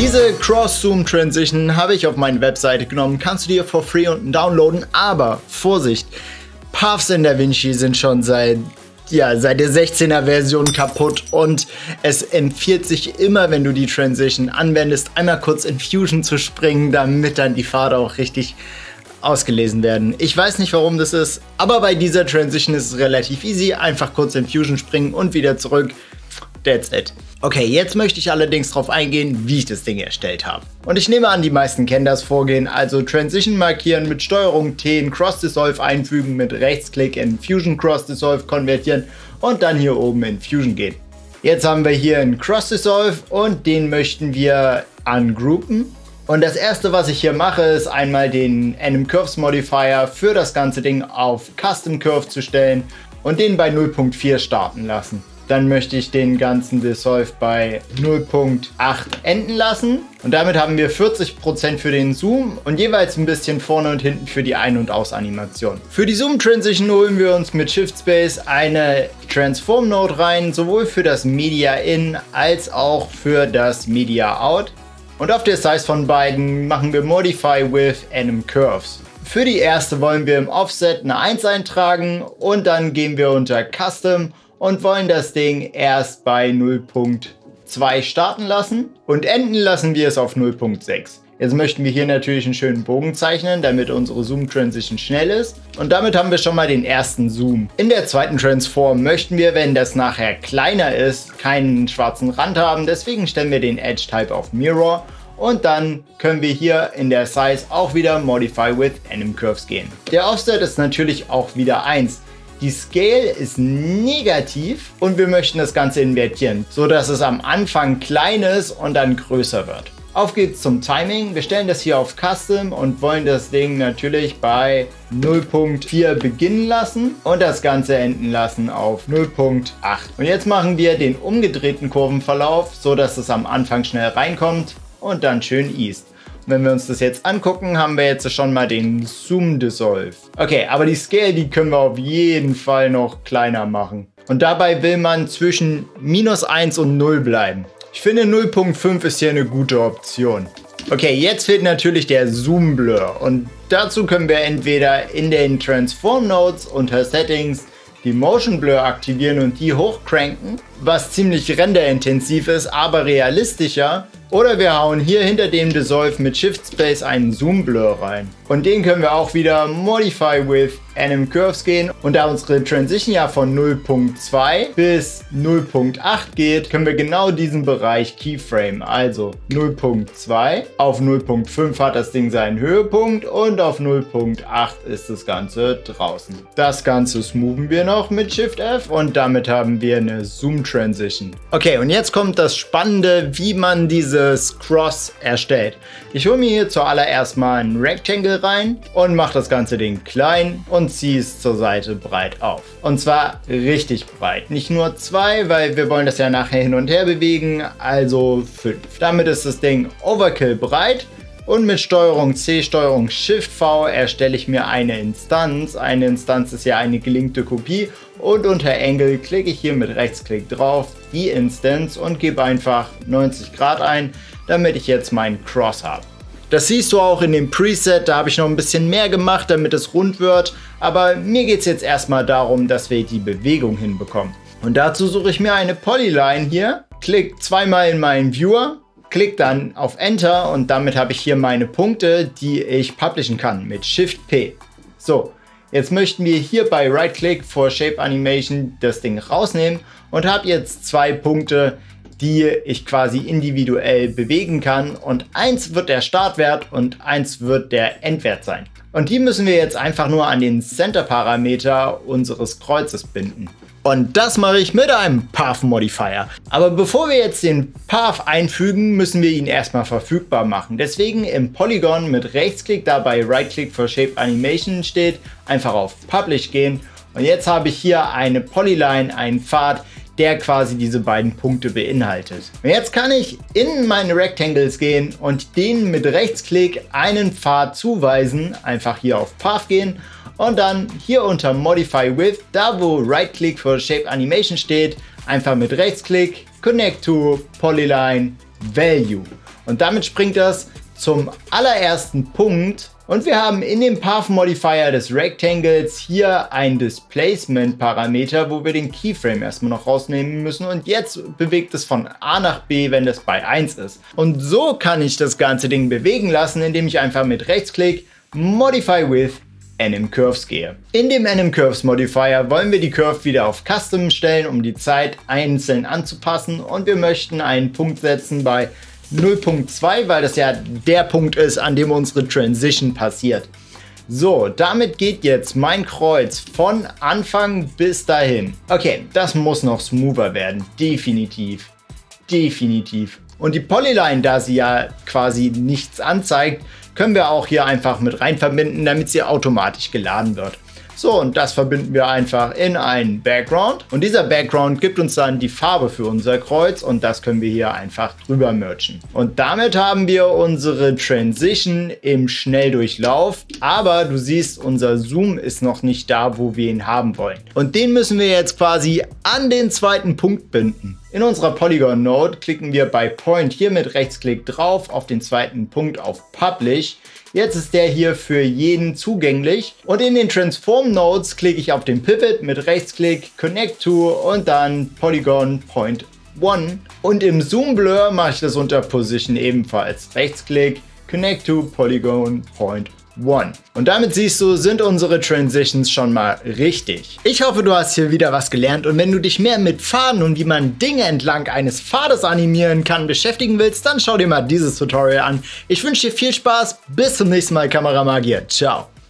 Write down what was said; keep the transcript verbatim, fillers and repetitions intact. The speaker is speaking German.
Diese Cross-Zoom-Transition habe ich auf meine Webseite genommen, kannst du dir for free unten downloaden, aber Vorsicht, Paths in DaVinci sind schon seit, ja, seit der sechzehner Version kaputt und es empfiehlt sich immer, wenn du die Transition anwendest, einmal kurz in Fusion zu springen, damit dann die Pfade auch richtig ausgelesen werden. Ich weiß nicht, warum das ist, aber bei dieser Transition ist es relativ easy, einfach kurz in Fusion springen und wieder zurück. That's it. Okay, jetzt möchte ich allerdings darauf eingehen, wie ich das Ding erstellt habe. Und ich nehme an, die meisten kennen das Vorgehen, also Transition markieren, mit Steuerung T in Cross Dissolve einfügen, mit Rechtsklick in Fusion Cross Dissolve konvertieren und dann hier oben in Fusion gehen. Jetzt haben wir hier einen Cross Dissolve und den möchten wir ungroupen. Und das erste, was ich hier mache, ist einmal den Anim Curves Modifier für das ganze Ding auf Custom Curve zu stellen und den bei null Punkt vier starten lassen. Dann möchte ich den ganzen Dissolve bei null Punkt acht enden lassen. Und damit haben wir vierzig Prozent für den Zoom und jeweils ein bisschen vorne und hinten für die Ein- und Aus-Animation. Für die Zoom-Transition holen wir uns mit Shift Space eine Transform-Node rein, sowohl für das Media In als auch für das Media Out. Und auf der Size von beiden machen wir Modify with Anim Curves. Für die erste wollen wir im Offset eine eins eintragen und dann gehen wir unter Custom und wollen das Ding erst bei null Punkt zwei starten lassen und enden lassen wir es auf null Punkt sechs. Jetzt möchten wir hier natürlich einen schönen Bogen zeichnen, damit unsere Zoom-Transition schnell ist. Und damit haben wir schon mal den ersten Zoom. In der zweiten Transform möchten wir, wenn das nachher kleiner ist, keinen schwarzen Rand haben. Deswegen stellen wir den Edge-Type auf Mirror. Und dann können wir hier in der Size auch wieder Modify with Anim Curves gehen. Der Offset ist natürlich auch wieder eins. Die Scale ist negativ und wir möchten das Ganze invertieren, so dass es am Anfang klein ist und dann größer wird. Auf geht's zum Timing. Wir stellen das hier auf Custom und wollen das Ding natürlich bei null Punkt vier beginnen lassen und das Ganze enden lassen auf null Punkt acht. Und jetzt machen wir den umgedrehten Kurvenverlauf, so dass es am Anfang schnell reinkommt und dann schön east. Und wenn wir uns das jetzt angucken, haben wir jetzt schon mal den Zoom Dissolve. Okay, aber die Scale, die können wir auf jeden Fall noch kleiner machen. Und dabei will man zwischen minus eins und null bleiben. Ich finde null Punkt fünf ist hier eine gute Option. Okay, jetzt fehlt natürlich der Zoom Blur. Und dazu können wir entweder in den Transform Nodes unter Settings die Motion Blur aktivieren und die hochcranken, was ziemlich renderintensiv ist, aber realistischer. Oder wir hauen hier hinter dem Dissolve mit Shift Space einen Zoom Blur rein. Und den können wir auch wieder Modify with Anim Curves gehen. Und da unsere Transition ja von null Punkt zwei bis null Punkt acht geht, können wir genau diesen Bereich Keyframe. Also null Punkt zwei, auf null Punkt fünf hat das Ding seinen Höhepunkt und auf null Punkt acht ist das Ganze draußen. Das Ganze smoothen wir noch mit Shift F und damit haben wir eine Zoom Transition. Okay, und jetzt kommt das Spannende, wie man dieses Cross erstellt. Ich hole mir hier zuallererst mal ein Rectangle rein und mache das ganze Ding klein und ziehe es zur Seite breit auf. Und zwar richtig breit. Nicht nur zwei, weil wir wollen das ja nachher hin und her bewegen, also fünf. Damit ist das Ding Overkill breit. Und mit Steuerung C, Steuerung Shift V erstelle ich mir eine Instanz. Eine Instanz ist ja eine gelinkte Kopie. Und unter Angle klicke ich hier mit Rechtsklick drauf, die Instance und gebe einfach neunzig Grad ein, damit ich jetzt meinen Cross habe. Das siehst du auch in dem Preset, da habe ich noch ein bisschen mehr gemacht, damit es rund wird. Aber mir geht es jetzt erstmal darum, dass wir die Bewegung hinbekommen. Und dazu suche ich mir eine Polyline hier, klicke zweimal in meinen Viewer, klick dann auf Enter und damit habe ich hier meine Punkte, die ich publishen kann mit Shift P. So, jetzt möchten wir hier bei Right Click for Shape Animation das Ding rausnehmen und habe jetzt zwei Punkte, die ich quasi individuell bewegen kann und eins wird der Startwert und eins wird der Endwert sein. Und die müssen wir jetzt einfach nur an den Center-Parameter unseres Kreuzes binden. Und das mache ich mit einem Path Modifier. Aber bevor wir jetzt den Path einfügen, müssen wir ihn erstmal verfügbar machen. Deswegen im Polygon mit Rechtsklick, da bei Right Click for Shape Animation steht, einfach auf Publish gehen. Und jetzt habe ich hier eine Polyline, einen Pfad, der quasi diese beiden Punkte beinhaltet. Und jetzt kann ich in meine Rectangles gehen und denen mit Rechtsklick einen Pfad zuweisen. Einfach hier auf Path gehen und dann hier unter Modify With, da wo Right Click for Shape Animation steht, einfach mit Rechtsklick Connect to Polyline Value. Und damit springt das zum allerersten Punkt. Und wir haben in dem Path Modifier des Rectangles hier ein Displacement Parameter, wo wir den Keyframe erstmal noch rausnehmen müssen. Und jetzt bewegt es von A nach B, wenn das bei eins ist. Und so kann ich das ganze Ding bewegen lassen, indem ich einfach mit Rechtsklick Modify with Anim Curves gehe. In dem Anim Curves Modifier wollen wir die Curve wieder auf Custom stellen, um die Zeit einzeln anzupassen. Und wir möchten einen Punkt setzen bei null Punkt zwei, weil das ja der Punkt ist, an dem unsere Transition passiert. So, damit geht jetzt mein Kreuz von Anfang bis dahin. Okay, das muss noch smoother werden. Definitiv. Definitiv. Und die Polyline, da sie ja quasi nichts anzeigt, können wir auch hier einfach mit rein verbinden, damit sie automatisch geladen wird. So, und das verbinden wir einfach in einen Background. Und dieser Background gibt uns dann die Farbe für unser Kreuz und das können wir hier einfach drüber mergen. Und damit haben wir unsere Transition im Schnelldurchlauf. Aber du siehst, unser Zoom ist noch nicht da, wo wir ihn haben wollen. Und den müssen wir jetzt quasi an den zweiten Punkt binden. In unserer Polygon Node klicken wir bei Point hier mit Rechtsklick drauf auf den zweiten Punkt auf Publish. Jetzt ist der hier für jeden zugänglich. Und in den Transform Nodes klicke ich auf den Pivot mit Rechtsklick, Connect to und dann Polygon Point eins. Und im Zoom Blur mache ich das unter Position ebenfalls. Rechtsklick, Connect to Polygon Point eins. Und damit siehst du, sind unsere Transitions schon mal richtig. Ich hoffe, du hast hier wieder was gelernt und wenn du dich mehr mit Pfaden und wie man Dinge entlang eines Pfades animieren kann beschäftigen willst, dann schau dir mal dieses Tutorial an. Ich wünsche dir viel Spaß, bis zum nächsten Mal, Kameramagier. Ciao.